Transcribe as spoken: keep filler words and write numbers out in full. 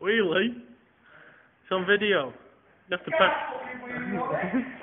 Wheelie. It's on video. You have to press.